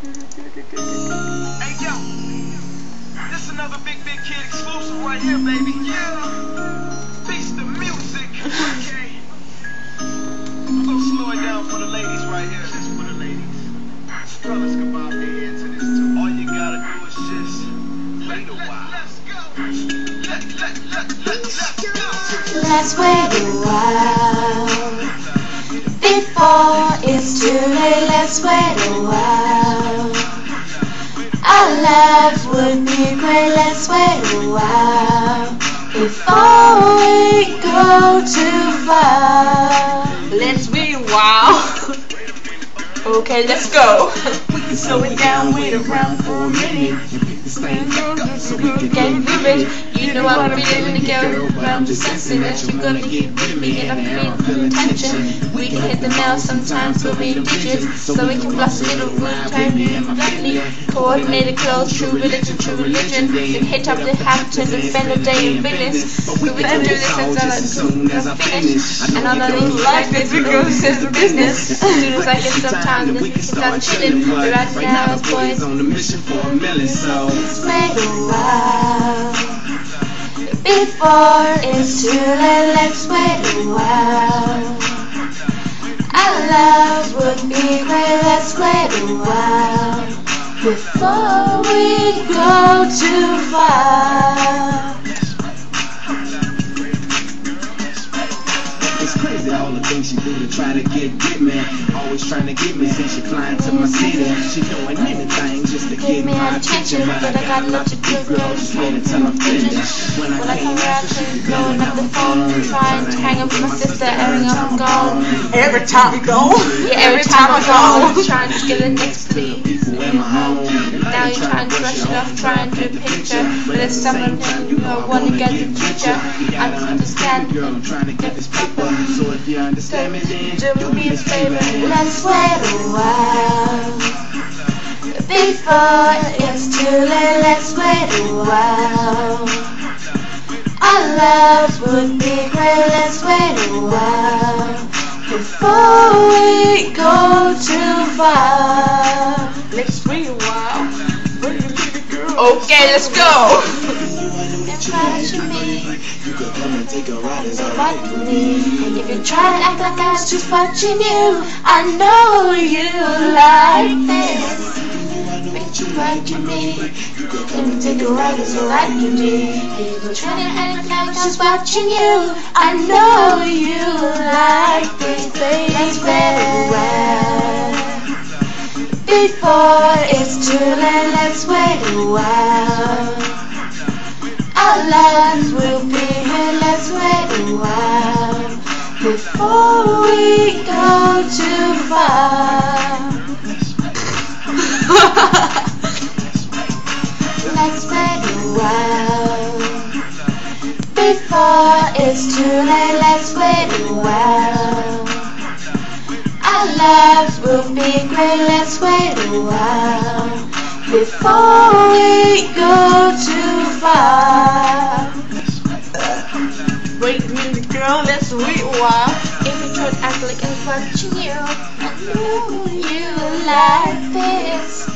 Hey yo, this another big kid exclusive right here, baby. Yeah, beast the music. Okay, I'm gonna slow it down for the ladies right here. This for the ladies. Fellas can bob their head to this too. All you gotta do is just wait a while. Let's go. Let's wait a while before it's too late. Let's wait a while. Our lives would be great. Let's wait a while before we go too far. Let's wait a while. Okay, let's go. We can slow it down, wait around for a minute. So we can get vivid. You know I'm feeling the girl, but I'm just sensing that you're gonna get with me and I'm feeling attention. We can hit the nail sometimes with me digits, so we can blast a little room, time bluntly. Coordinated clothes, true religion, then hit up the Hamptons and spend a day in Venice. But we can do this until I'm finished. And on a little like this, we go to business. As soon as I get some time, then we can start chilling. But right now, boys, on a mission for a million, so let's wait a while before it's too late. Let's wait a while. Our love would be great. Let's wait a while before we go too far. It's crazy all the things she do to try to get me. Always trying to get me since she flying to my city. She doing anything just to get my attention. But I got a lot to do, girl. Just wait until I'm finished. When I come around, she's blowing up the phone, trying to hang up with my sister, airing up and gone. every time we go. Yeah, every time I go, trying to get the next beat. Now you're trying to brush it off, trying to do a picture. But if someone you want to get the teacher, I don't understand. Girl, I'm trying to get this paper. So if you understand me, then do me a favor. Let's wait a while before it's too late. Let's wait a while. Our lives would be great. Let's wait a while before we go too far. Let's wait a while. Okay, let's go. If you try to act like I was just watching you, I know you like this. Watching me, let me take a ride, it's alright with me. If you try to act like I was just watching you, I know you like this. Let's wait a while before it's too late. Let's wait a while. Our lives will be here. Let's wait a while before we go too far. Let's wait a while before it's too late. Let's wait a while. Our lives will be great. Let's wait a while before we go too far. Wait a minute, girl, let's wait a while. If you try to act like I'm watching you, I know you like this.